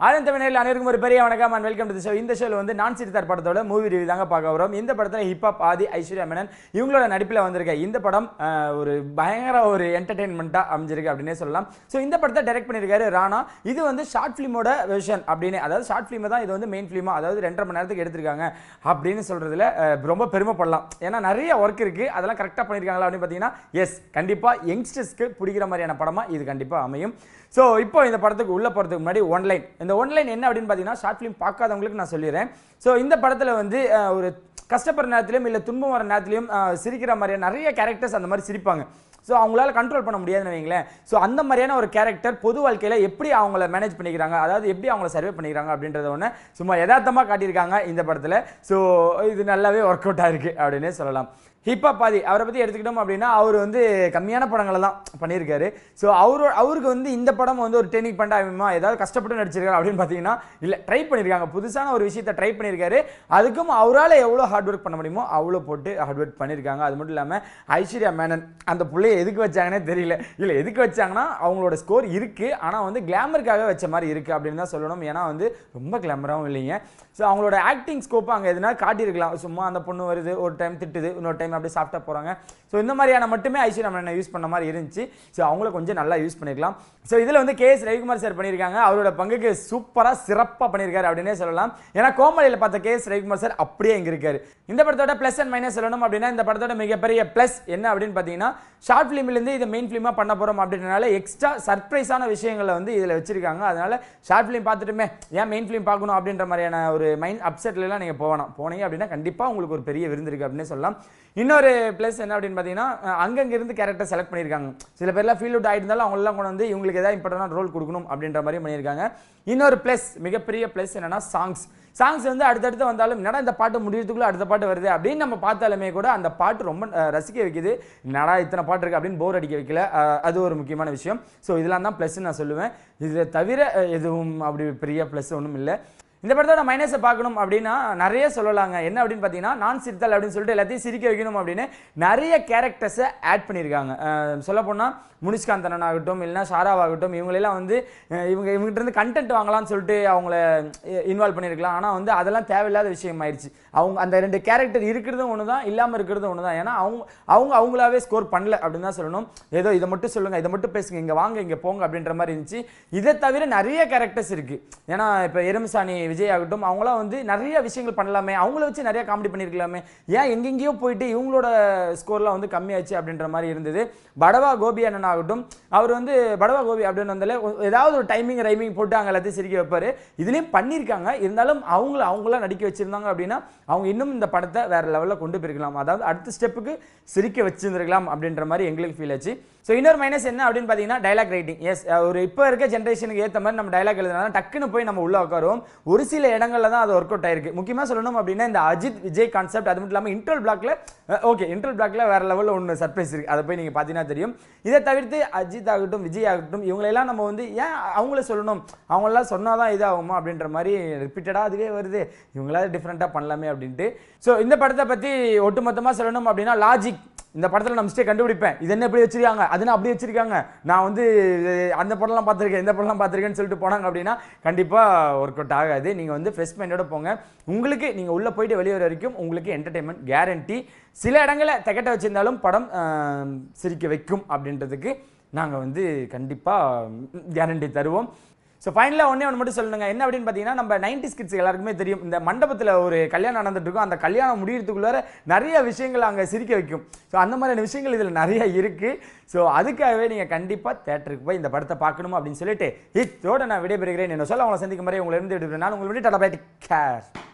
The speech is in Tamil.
ஆனந்த தமிழர்கள் அனைவருக்கும் ஒரு பெரிய வணக்கம் and welcome to the show. இந்த ஷோல வந்து நான் சிரித்தார் படத்தோட மூவி ரிவ்யூ தாங்க பார்க்க வரோம். இந்த படத்துல ஹிப்ஹாப் ஆதி, ஐஸ்வர்யா மேனன் இவங்களோட நடிப்பில் வந்திருக்க இந்த படம் ஒரு பயங்கர ஒரு என்டர்டெயின்மெண்ட்டா அமைஞ்சிருக்கு அப்படின்னே சொல்லலாம். ஸோ இந்த படத்தை டைரக்ட் பண்ணியிருக்காரு ராணா. இது வந்து ஷார்ட் ஃபிலிமோட வெர்ஷன் அப்படின்னு, அதாவது ஷார்ட் ஃபிலிம் தான் இது வந்து மெயின் ஃபிலிமா, அதாவது 2.5 மணி நேரத்துக்கு எடுத்திருக்காங்க அப்படின்னு சொல்றதுல ரொம்ப பெருமைப்படலாம். ஏன்னா நிறைய ஒர்க் இருக்கு, அதெல்லாம் கரெக்டாக பண்ணியிருக்காங்களா அப்படின்னு பார்த்தீங்கன்னா எஸ், கண்டிப்பாக யங்ஸ்டர்ஸ்க்கு பிடிக்கிற மாதிரியான படமா இது கண்டிப்பாக அமையும். ஸோ இப்போ இந்த படத்துக்கு உள்ள போகிறதுக்கு முன்னாடி ஒன்லைன், இந்த ஒன்லைன் என்ன அப்படின்னு பார்த்தீங்கன்னா ஷார்ட் ஃபிலிம் பார்க்காதவங்களுக்கு நான் சொல்லிடுறேன். ஸோ இந்த படத்தில் வந்து ஒரு கஷ்டப்படுற நேரத்திலையும் இல்லை துன்பம் வர நேரத்திலையும் சிரிக்கிற மாதிரியான நிறைய கேரக்டர்ஸ் அந்த மாதிரி சிரிப்பாங்க. ஸோ அவங்களால கண்ட்ரோல் பண்ண முடியாதுன்னு வைங்களேன். ஸோ அந்த மாதிரியான ஒரு கேரக்டர் பொது வாழ்க்கையில் எப்படி அவங்கள மேனேஜ் பண்ணிக்கிறாங்க, அதாவது எப்படி அவங்கள சர்வே பண்ணிக்கிறாங்க அப்படின்றத ஒன்று சும்மா யதார்த்தமாக காட்டியிருக்காங்க இந்த படத்தில். ஸோ இது நல்லாவே ஒர்க் அவுட் ஆயிருக்கு அப்படின்னே சொல்லலாம். ஹிப்ஹாப் ஆதி அவரை பற்றி எடுத்துக்கிட்டோம் அப்படின்னா அவர் வந்து கம்மியான படங்களை தான் பண்ணியிருக்காரு. ஸோ அவருக்கு வந்து இந்த படம் வந்து ஒரு டெக்னிக் பண்ண ஆகுமா, ஏதாவது கஷ்டப்பட்டு நடிச்சிருக்காரு அப்படின்னு பார்த்தீங்கன்னா இல்லை, ட்ரை பண்ணியிருக்காங்க, புதுசான ஒரு விஷயத்தை ட்ரை பண்ணியிருக்காரு. அதுக்கும் அவரால் எவ்வளோ ஹார்ட் ஒர்க் பண்ண முடியுமோ அவ்வளோ போட்டு ஹார்ட் ஒர்க் பண்ணியிருக்காங்க. அது மட்டும் இல்லாமல் ஐஸ்வர்யா மேனன் அந்த பிள்ளையை எதுக்கு வச்சாங்கன்னே தெரியல. இல்லை எதுக்கு வச்சாங்கன்னா அவங்களோட ஸ்கோர் இருக்குது, ஆனால் வந்து கிளாமருக்காக வச்ச மாதிரி இருக்குது அப்படின்னு தான் சொல்லணும். ஏன்னா வந்து ரொம்ப கிளாமராகவும் இல்லைங்க. ஸோ அவங்களோட ஆக்டிங் ஸ்கோப் அங்கே எதுனா காட்டியிருக்கலாம். சும்மா அந்த பொண்ணு வருது, ஒரு டைம் திட்டுது, இன்னொரு டைம் அப்படியே சாஃப்டாக போகிறாங்க. ஸோ இந்த மாதிரியான மட்டுமே ஐஸ்வர்யா மேனன் யூஸ் பண்ண மாதிரி இருந்துச்சு. ஸோ அவங்கள கொஞ்சம் நல்லா யூஸ் பண்ணிக்கலாம். ஸோ இதில் வந்து கேஎஸ் ரவிக்குமார் சார் பண்ணியிருக்காங்க. அவரோட பங்குக்கு சூப்பராக சிறப்பாக பண்ணியிருக்காரு அப்படின்னே சொல்லலாம். ஏன்னா கோமாளியில் பார்த்த கேஎஸ் ரவிக்குமார் சார் அப்படியே இங்கே இருக்காரு. இந்த படத்தோட ப்ளஸ் அண்ட் மைனஸ் சொல்லணும் அப்படின்னா இந்த படத்தோட மிகப்பெரிய ப்ளஸ் என்ன அப்படின்னு பார்த்தீங்கன்னா ஷார்ட் ஃபிலிம்லேருந்து இதை மெயின் ஃபிலிமாக பண்ண போகிறோம் அப்படின்றனால எக்ஸ்ட்ரா சர்ப்ரைஸான விஷயங்களை வந்து இதில் வச்சிருக்காங்க. அதனால ஷார்ட் ஃபிலிம் பார்த்துட்டுமே ஏன் மெயின் ஃபிலிம் பார்க்கணும் அப்படின்ற மாதிரியான ஒரு மைண்ட் அப்செட்லாம் நீங்கள் போனீங்க அப்படின்னா கண்டிப்பாக உங்களுக்கு ஒரு பெரிய விருந்து இருக்குது அப்படின்னு சொல்லலாம். இன்னொரு ப்ளஸ் என்ன அப்படின்னு பார்த்தீங்கன்னா அங்கங்கிருந்து கேரக்டர் செலக்ட் பண்ணியிருக்காங்க. சில பேர்லாம் ஃபீல் அவுட் ஆகிருந்தாலும் அவங்களெல்லாம் கொண்டு வந்து இவங்களுக்கு ஏதாவது இம்பார்ட்டன்டான ரோல் கொடுக்கணும் அப்படின்ற மாதிரி பண்ணியிருக்காங்க. இன்னொரு ப்ளஸ், மிகப்பெரிய ப்ளஸ் என்னன்னா சாங்ஸ் வந்து அடுத்தடுத்து வந்தாலும் என்னடா இந்த பாட்டு முடியறதுக்குள்ள அடுத்த பாட்டு வருது அப்படின்னு நம்ம பார்த்தாலுமே கூட அந்த பாட்டு ரொம்ப ரசிக்க வைக்குது. என்னடா இத்தனை பாட்டு இருக்கு அப்படின்னு போர் அடிக்க வைக்கல. அது ஒரு முக்கியமான விஷயம். ஸோ இதெல்லாம் தான் ப்ளஸ்ன்னு நான் சொல்லுவேன். இதை தவிர எதுவும் அப்படி பெரிய ப்ளஸ் ஒன்றும் இல்லை. இந்த படத்தோட மைனஸை பார்க்கணும் அப்படின்னா நிறைய சொல்லலாங்க. என்ன அப்படின்னு பார்த்தீங்கன்னா நான் சிரித்தால் அப்படின்னு சொல்லிட்டு எல்லாத்தையும் சிரிக்க வைக்கணும் அப்படின்னு நிறைய கேரக்டர்ஸை ஆட் பண்ணியிருக்காங்க. சொல்லப்போனால் முனிஷ்காந்த் அண்ணன் ஆகட்டும், இல்லைனா ஷாராவாகட்டும், இவங்களெல்லாம் வந்து இவங்ககிட்ட இருந்து கண்டென்ட் வாங்கலாம்னு சொல்லிட்டு அவங்கள இன்வால்வ் பண்ணியிருக்கலாம். ஆனால் வந்து அதெல்லாம் தேவையில்லாத விஷயம் ஆயிடுச்சு. அவங்க அந்த 2 கேரக்டர் இருக்கிறதும் ஒன்று தான், இல்லாமல் இருக்கிறதும் ஒன்று தான். ஏன்னா அவங்களாவே ஸ்கோர் பண்ணல அப்படின்னு தான் சொல்லணும். ஏதோ இதை மட்டும் சொல்லுங்கள், இதை மட்டும் பேசுங்க, இங்கே வாங்க இங்கே போங்க அப்படின்ற மாதிரி இருந்துச்சு. இதை தவிர நிறைய கேரக்டர்ஸ் இருக்குது. ஏன்னா இப்போ எருமசாணி விஜய் ஆகட்டும், அவங்களாம் வந்து நிறைய விஷயங்கள் பண்ணலாமே, அவங்கள வச்சு நிறைய காமெடி பண்ணியிருக்கலாமே, ஏன் எங்கெங்கேயோ போயிட்டு இவங்களோட ஸ்கோர்லாம் வந்து கம்மியாச்சு அப்படின்ற மாதிரி இருந்தது. படவா கோபி அண்ணன் ஆகட்டும், அவர் வந்து படவா கோபி அப்படின்னு வந்தாலே ஏதாவது ஒரு ரைமிங் போட்டு அங்கே எல்லாத்தையும் சிரிக்க வைப்பார். இதுலேயும் பண்ணியிருக்காங்க. இருந்தாலும் அவங்களாம் நடிக்க வச்சுருந்தாங்க அப்படின்னா அவங்க இன்னும் இந்த படத்தை வேறு லெவலில் கொண்டு போயிருக்கலாம். அதாவது அடுத்த ஸ்டெப்புக்கு சிரிக்க வச்சுருந்துருக்கலாம் அப்படின்ற மாதிரி எங்களுக்கு ஃபீல் ஆச்சு. ஸோ இன்னொரு மைனஸ் என்ன அப்படின்னு பார்த்தீங்கன்னா டைலாக் ரைட்டிங். எஸ், ஒரு இப்போ இருக்க ஜென்ரேஷனுக்கு ஏற்ற மாதிரி நம்ம டைலாக் எழுதுனா டக்குன்னு போய் நம்ம உள்ள உட்காருவோம். ஒரு சில இடங்களில் தான் அது ஒர்க் அவுட் ஆயிருக்கு. முக்கியமாக சொல்லணும் அப்படின்னா இந்த அஜித் விஜய் கான்செப்ட், அது மட்டும் இல்லாமல் இன்ட்ரோல் பிளாக்ல வேற லெவலில் ஒன்று சர்ப்ரைஸ் இருக்குது. அதை போய் நீங்கள் பார்த்தீங்கன்னா தெரியும். இதை தவிர்த்து அஜித் ஆகட்டும், விஜய் ஆகட்டும், இவங்களெல்லாம் நம்ம வந்து ஏன் அவங்கள சொல்லணும், அவங்களெல்லாம் சொன்னால் தான் இதாகுமா அப்படின்ற மாதிரி ரிப்பீட்டடாக அதுவே வருது, இவங்களாவது டிஃப்ரெண்ட்டாக பண்ணலாமே அப்படின்ட்டு. ஸோ இந்த படத்தை பற்றி ஒட்டுமொத்தமாக சொல்லணும் அப்படின்னா லாஜிக், இந்த படத்தில் நான் மிஸ்டேக் கண்டுபிடிப்பேன், இது என்ன இப்படி வச்சிருக்காங்க, அது என்ன அப்படி வச்சிருக்காங்க, நான் வந்து அந்த படம்லாம் பார்த்துருக்கேன், இந்த படம்லாம் பார்த்துருக்கேன்னு சொல்லிட்டு போனாங்க அப்படின்னா கண்டிப்பாக ஒர்க் அவுட் ஆகாது. நீங்கள் வந்து ஃப்ரெஷ் மைண்டோட போங்க. உங்களுக்கு நீங்கள் உள்ளே போயிட்டு வெளியே வர வரைக்கும் உங்களுக்கு என்டர்டெயின்மெண்ட் கேரண்டி. சில இடங்களில் திகட்ட வச்சிருந்தாலும் படம் சிரிக்க வைக்கும் அப்படின்றதுக்கு நாங்கள் வந்து கண்டிப்பாக கேரண்டி தருவோம். ஸோ ஃபைனலாக ஒன்று மட்டும் சொல்லணுங்க. என்ன அப்படின்னு பார்த்தீங்கன்னா நம்ம 90s கிட்ஸ் எல்லாருக்குமே தெரியும், இந்த மண்டபத்தில் ஒரு கல்யாணம் நடந்துட்டு இருக்கும். அந்த கல்யாணம் முடியறதுக்குள்ளார நிறைய விஷயங்கள் அங்கே சிரிக்க வைக்கும். ஸோ அந்த மாதிரியான விஷயங்கள் இதில் நிறைய இருக்குது. ஸோ அதுக்காகவே நீங்கள் கண்டிப்பாக தேட்டருக்கு போய் இந்த படத்தை பார்க்கணும் அப்படின்னு சொல்லிட்டு இதோட நான் விடைபெறுகிறேன். என்ன சொல்ல அவங்களை சந்திக்கும் முறை உங்களை இருந்து விடுகிறேன். நான் உங்களை விட்டு டாடா பை, டேக் கேர்.